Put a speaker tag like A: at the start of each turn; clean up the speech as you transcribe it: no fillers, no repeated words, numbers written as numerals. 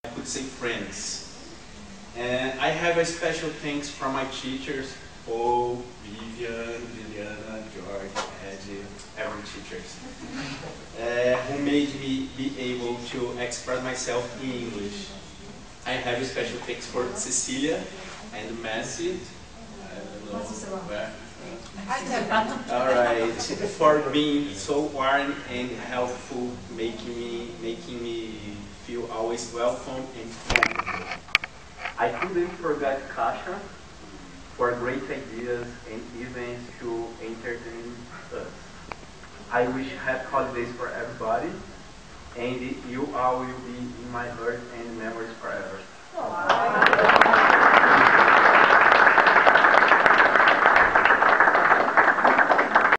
A: I could say friends. And I have a special thanks from my teachers, Paul, Vivian, Liliana, George, Eddie, every teachers, who made me be able to express myself in English. I have a special thanks for Cecilia and Messi. I don't know where. Alright, for being so warm and helpful, making me feel always welcome and comfortable. I couldn't forget Kasha for great ideas and events to entertain us. I wish happy holidays for everybody, and you all will be in my heart and memories forever. Aww.